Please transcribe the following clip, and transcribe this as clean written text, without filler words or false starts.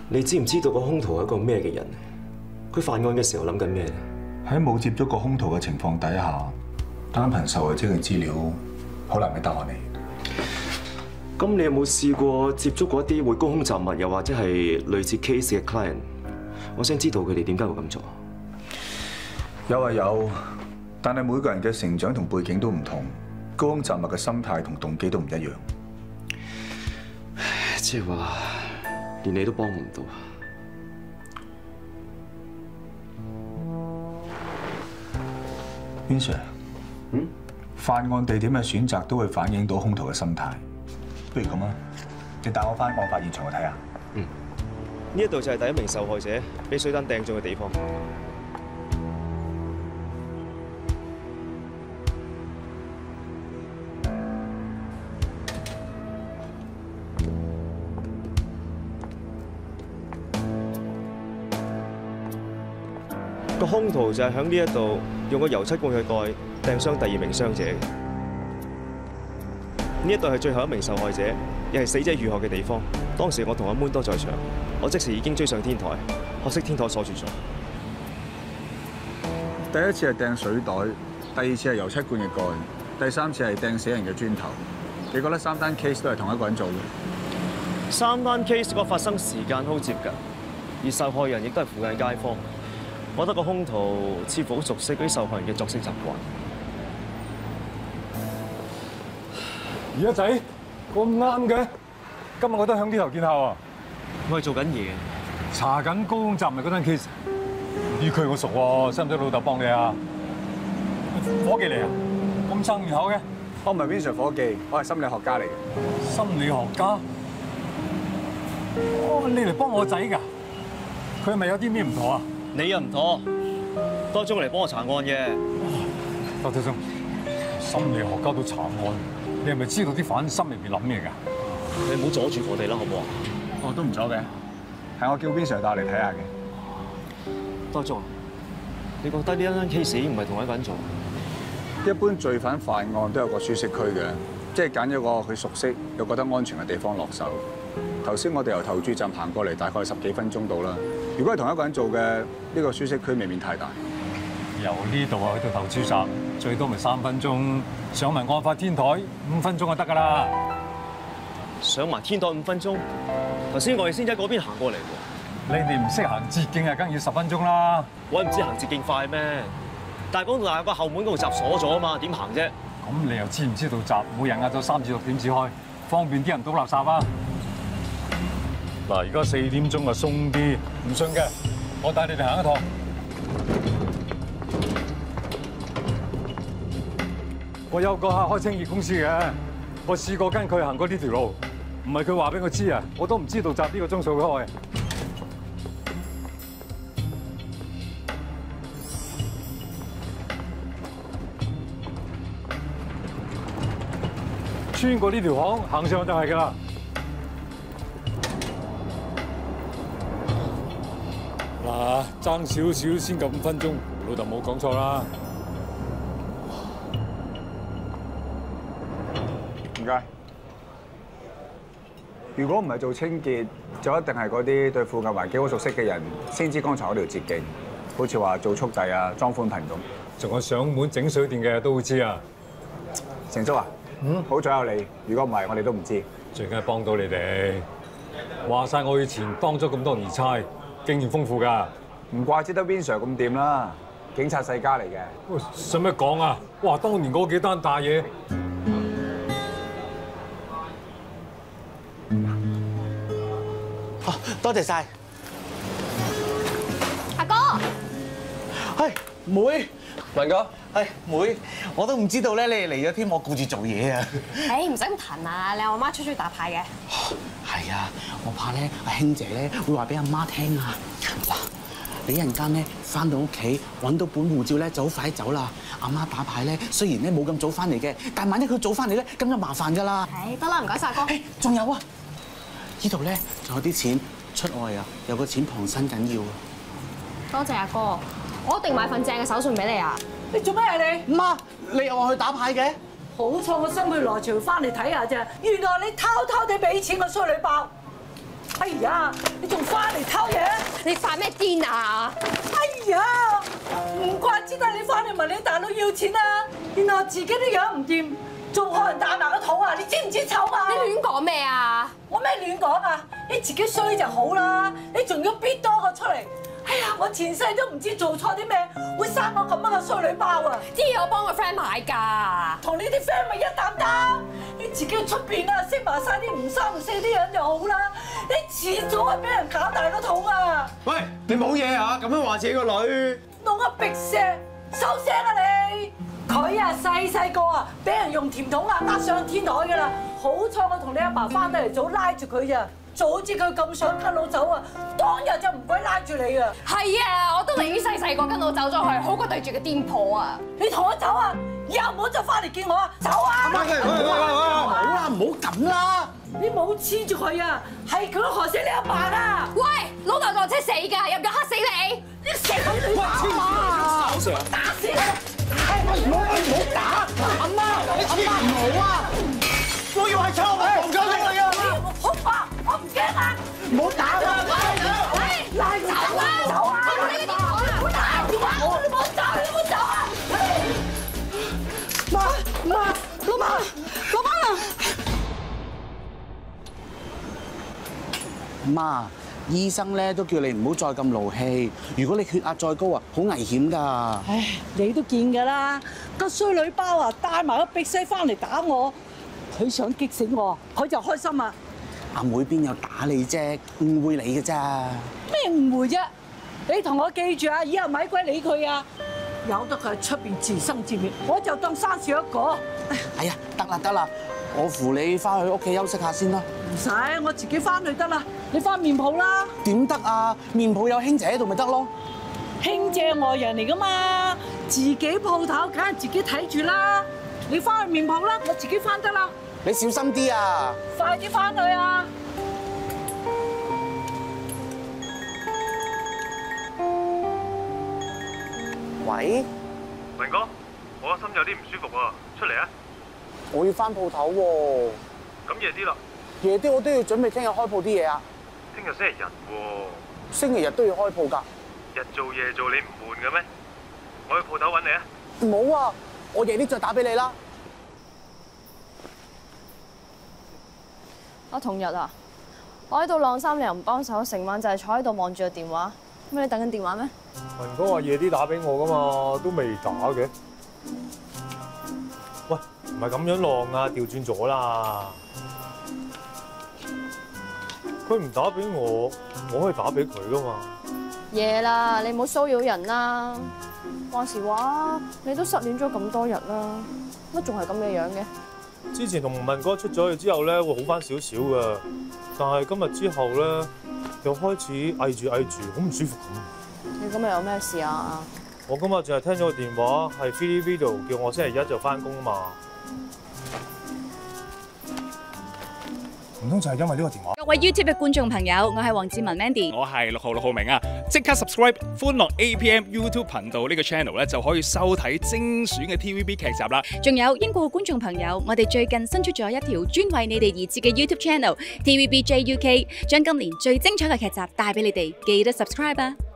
你知唔知道個兇徒係一個咩嘅人？佢犯案嘅時候諗緊咩咧？ 喺冇接觸過兇徒嘅情況底下，單憑受害者嘅資料，好難俾答案你。 咁你有冇試過接觸過一啲會高空雜物，又或者係類似 case 嘅 client？我想知道佢哋點解會咁做。 有係有，但係每個人嘅成長同背景都唔同，高空雜物嘅心態同動機都唔一樣。 即係話，連你都幫唔到。 邊 Sir？ 犯案地點嘅選擇都會反映到兇徒嘅心態。不如咁啊，你帶我翻案發現場去睇下。 呢一度就係第一名受害者俾水彈掟中嘅地方。個兇徒就係喺呢一度用個油漆罐去蓋掟傷第二名傷者嘅。呢一度係最後一名受害者，亦係死者遇害嘅地方。當時我同阿 Moon 都在場，我即時已經追上天台，可惜天台鎖住咗。 第一次係掟水袋，第二次係油漆罐嘅蓋，第三次係掟死人嘅磚頭。你覺得3單 case 都係同一個人做嘅 3單 case 個發生時間好接近，而受害人亦都係附近街坊。我覺得個兇徒似乎好熟悉嗰啲受害人嘅作息習慣。 而家仔咁啱嘅，今日我都響呢頭見下喎。 我係做緊嘢， 查緊高空雜物嗰單 case。呢區我熟喎，使唔使老豆幫你啊？伙計嚟啊？咁生面口嘅？ 我唔係 Vincent 伙計，我係心理學家嚟嘅。 心理學家？哦，你嚟幫我仔㗎？佢係咪有啲咩唔妥啊？ 你又唔妥，多咗嚟幫我查案嘅。 多謝生，心理學家都查案，你係咪知道啲犯心入邊諗咩㗎？ 你唔好阻住我哋啦，好唔好啊？ 哦，都唔阻嘅，係我叫 Vincent 帶我嚟睇下嘅。 多咗，你覺得呢一單 case 唔係同一個人做？ 一般罪犯犯案都有個舒適區嘅，即係揀咗個佢熟悉又覺得安全嘅地方落手。頭先我哋由投注站行過嚟，大概10幾分鐘到啦。如果係同一個人做嘅，呢個舒適區未免太大。 由呢度啊去到投注站，最多咪3分鐘，上埋案發天台5分鐘就得㗎啦。 上埋天台5分鐘，頭先我哋先喺嗰邊行過嚟喎。 你哋唔識行捷徑啊，梗要10分鐘啦。 我唔知行捷徑快咩？但係嗰度係個後門嗰度閘鎖咗啊嘛，點行啫？ 咁你又知唔知道閘每日晏晝3至6點至開，方便啲人倒垃圾啊？嗱，而家4點鐘啊，鬆啲，唔信嘅，我帶你哋行一趟。我有個客開清潔公司嘅，我試過跟佢行過呢條路，唔係佢話俾我知啊，我都唔知道閘呢個鐘數會開。穿過呢條巷行上就係㗎啦。嗱，爭少少先夠5分鐘，老豆冇講錯啦。 唔該。如果唔係做清潔，就一定係嗰啲對附近環境好熟悉嘅人先知剛才嗰條捷徑，好似話做速遞啊、裝寬頻咁。 仲有上門整水電嘅都會知啊。 成叔啊，好彩有你，如果唔係，我哋都唔知。 最緊係幫到你哋。話晒我以前當咗咁多年差，經驗豐富㗎。 唔怪之得 Vincent 咁掂啦，警察世家嚟嘅。 喂，使乜講啊？哇，當年嗰幾單大嘢。 好，多謝晒。 阿哥， 係妹， 文哥， 係妹，我都唔知道咧，你哋嚟咗添，我顧住做嘢啊。 誒唔使咁騰啊！你阿媽出去打牌嘅。 係啊，我怕咧阿興姐咧會話俾阿媽聽啊。嗱，你一陣間咧翻到屋企揾到本護照咧就好快走啦。阿媽打牌咧雖然咧冇咁早翻嚟嘅，但係萬一佢早翻嚟咧咁就麻煩㗎啦。 誒得啦，唔該晒哥。 誒，仲有啊，呢度咧仲有啲錢出外啊，有個錢傍身緊要啊。 多謝阿哥，我一定買份正嘅手信俾你啊！ 你做咩啊你？ 媽，你又話去打牌嘅？ 好彩我心血來潮翻嚟睇下啫，原來你偷偷地俾錢個衰女包。哎呀，你你仲翻嚟偷嘢？ 你發咩癲啊？ 哎呀，唔怪之得你翻嚟問你大佬要錢啦，原來自己都養唔掂，仲害人大埋個肚啊！你知唔知醜啊？ 你亂講咩啊？ 我咩亂講啊？你自己衰就好啦，你仲要逼多個出嚟。哎呀，我前世都唔知做錯啲咩，會生我咁樣嘅衰女包啊！ 啲嘢我幫個 friend 買㗎。 同你啲 friend 咪一擔擔，你自己出邊啊，識埋晒啲唔三唔四啲人就好啦。你遲早係俾人搞大個肚啊！ 喂，你冇嘢啊？咁樣話自己個女， 弄個鼻石，收聲啊你！佢啊細個啊，俾人用甜筒啊呃上天台㗎啦。好彩我同你阿爸翻得嚟早拉住佢咋，早知佢咁想跟佬走啊，當日就唔鬼拉住你啊！ 係啊，我都寧願細個跟我走咗去，好過對住個癲婆啊！ 你同我走啊！以後唔好再翻嚟見我啊！走啊！ 好啦，唔好咁啦。 你冇黐住佢啊，係佢害死你阿爸啊！ 喂，老豆撞車死㗎，入咗黑死你！ 你死女爸啊！打死你！唔好打！阿媽，唔好啊！ 我要係臭我防救你啊！ 好怕，我唔驚啊！唔好打啊！喂，拉走啊！走啊！你唔好打！你唔好走！你唔好走啊！老媽啊！ 媽，醫生咧都叫你唔好再咁勞氣。如果你血壓再高啊，好危險㗎。 唉，你都見㗎啦，個衰女包啊，帶埋個鼻西翻嚟打我，佢想激死我，佢就開心啊！ 阿妹邊有打你啫，誤會你㗎咋。 咩誤會啫？你同我記住啊，以後咪鬼理佢啊！由得佢喺出邊自生自滅，我就當生少一個。 哎呀，得啦，我扶你翻去屋企休息下先啦。 唔使，我自己翻去得啦。你翻麵鋪啦。 點得啊？麵鋪有兄姐喺度咪得咯。 兄姐外人嚟噶嘛，自己鋪頭梗係自己睇住啦。你翻去麵鋪啦，我自己翻得啦。 你小心啲啊！ 快啲翻去啊！ 喂， 明哥，我個心有啲唔舒服喎，出嚟啊！ 我要翻鋪頭喎。 咁夜啲啦， 夜啲我都要準備聽日開鋪啲嘢啊。 聽日星期日喎。 星期日都要開鋪㗎。 日做夜做你唔悶嘅咩？我去鋪頭揾你啊！ 唔好啊，我夜啲再打俾你啦。 阿同日啊，我喺度晾衫，你又唔幫手，成晚就係坐喺度望住個電話。乜你等緊電話咩？ 文哥話夜啲打俾我噶嘛，都未打嘅。喂，唔係咁樣晾啊，調轉咗啦。佢唔打俾我，我可以打俾佢噶嘛。 夜啦，你唔好騷擾人啦。話時話，你都失戀咗咁多日啦，乜仲係咁嘅樣嘅？ 之前同文哥出咗去之後咧，會好翻少少噶，但係今日之後咧，又開始翳住，好唔舒服咁。 你今日有咩事啊？ 我今日淨係聽咗個電話，係 TVB 度叫我星期一就翻工啊嘛。唔通就係因為呢個電話？ 各位 YouTube 嘅觀眾朋友，我係黃志文 Mandy， 我係6號明啊！即刻 subscribe 歡樂 APM YouTube 頻道呢個 channel 咧，就可以收睇精選嘅 TVB 劇集啦。 仲有英國嘅觀眾朋友，我哋最近新出咗一條專為你哋而設嘅 YouTube channel TVB JUK， 將今年最精彩嘅劇集帶俾你哋，記得 subscribe 啊！